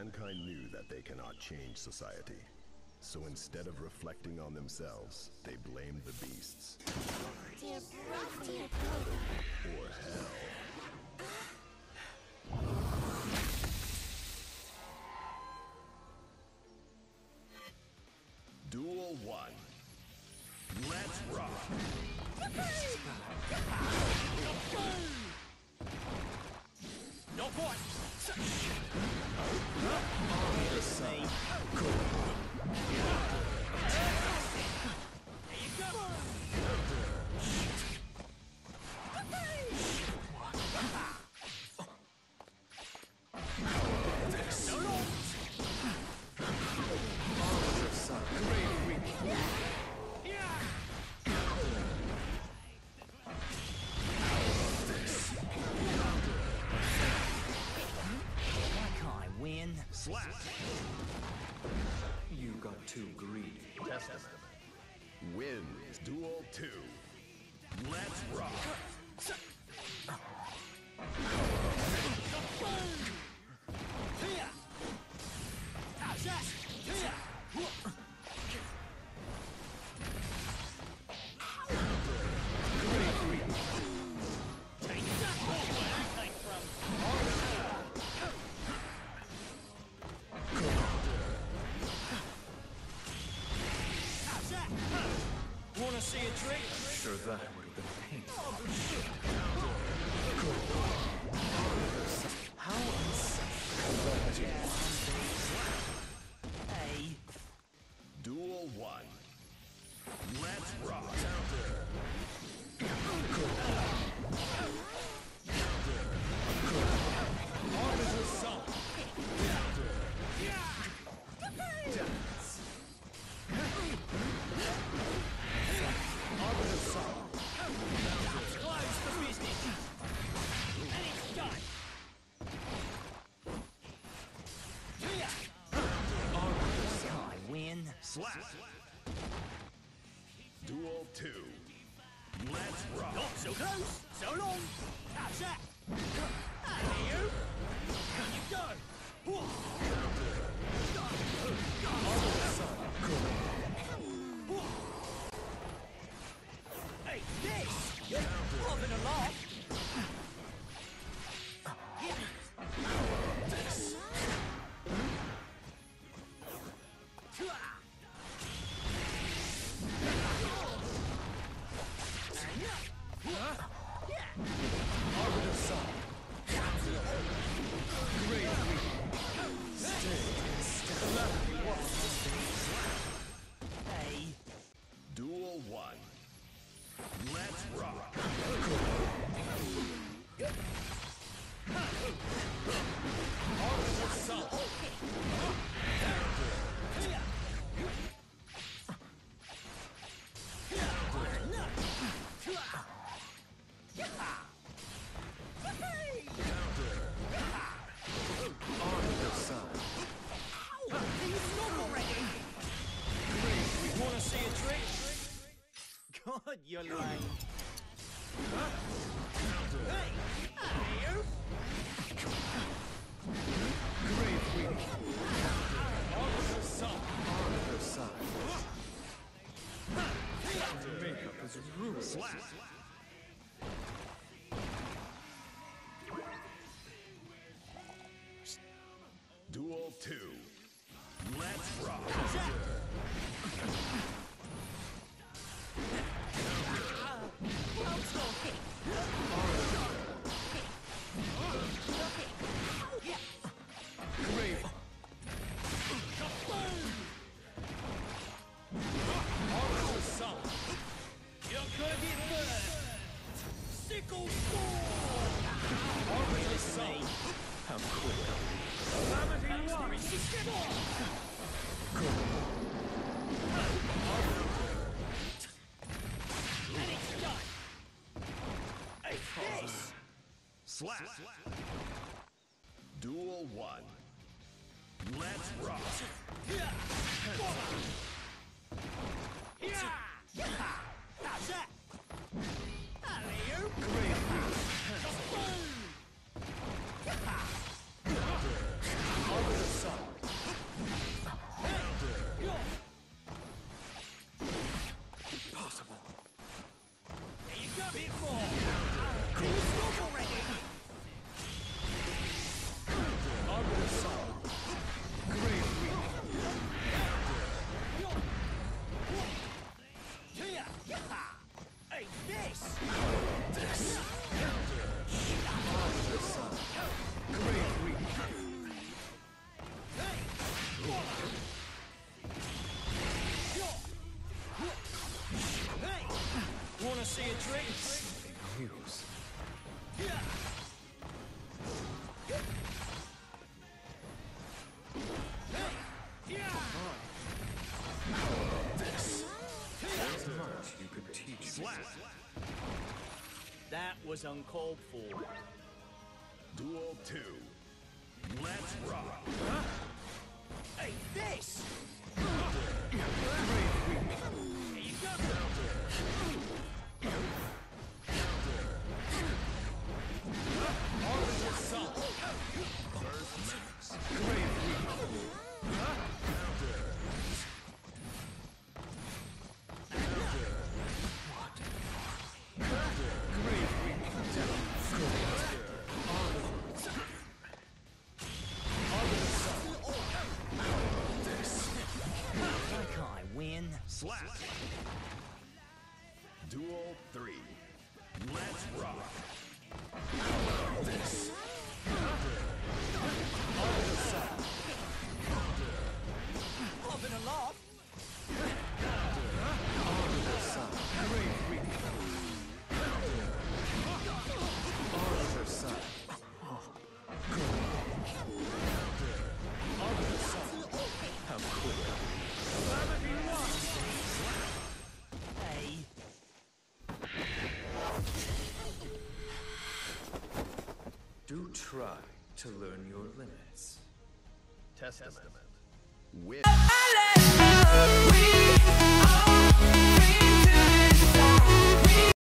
Mankind knew that they cannot change society. So instead of reflecting on themselves, they blamed the beasts. Or hell. Duel 1. Let's rock! No point! Here you go! So long! Win. Slap! You got too greedy. Testament wins Duel 2. Let's rock! How's that? Take that! Where that came from? Wanna see a trick? Sure, that would have been painful. How unsafe. Hey. Duel 1. Let's rock! Hard as a song. Close the business. And it's done. I win. Slap! Duel 2. Let's rock! Not so close. So long. How's that? Hey, you. Here you go. Hey, this! You're having a laugh! Arbiter Sun. Great week. Stay. Hey. Duel 1. Let's rock! Arbiter Sun. Arbiter Sun. He's not already! Wanna see a trick? God, you're lame. Hey! Hey, you! Great week. Arbiter Sun. Arbiter Sun. Makeup is ruined. Slap! Duel 2. Let's rock! Great. Arbiter Sun. You're gonna get burned! Sickle sword! Arbiter Sun. How quick. Calamity one! Get on! And it's done! Hey, this! Slap! Duel 1. Let's rock! How's that? Alley-oop! Arbiter Sun. tricks. News. There's much you could teach me. That was uncalled for. Duel 2. Let's rock. Hey, this! Great weak. Here you go! Arbiter Sun. First max. Great weak. Great weak. Like I win. Slap. Duel 3. Let's rock. Having a laugh. Great weak. Arbiter Sun. Arbiter Sun. How cool. Hey. Do try to learn your limits. Testament. With